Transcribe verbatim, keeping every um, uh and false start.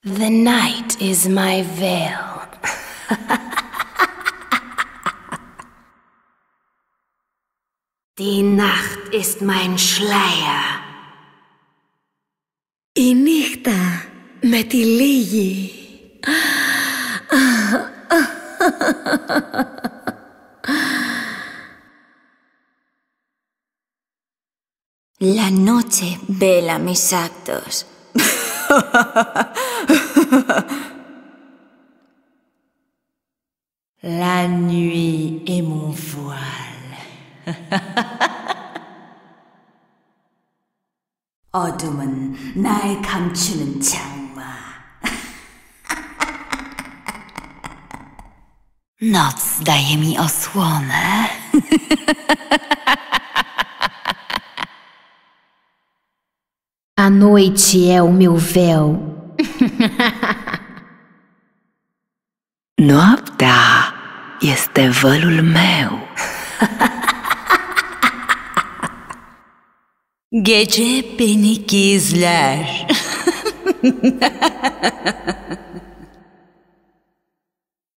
The night is my veil. Die Nacht ist mein Schleier. Η νύχτα με τυλίγει. La noche vela mis actos. La nuit est mon voile. 어둠은 날 감추는 장마. Noc daje mi osłonę. A noite é o meu véu. Noaptea este vălul meu. Gece beni gizler.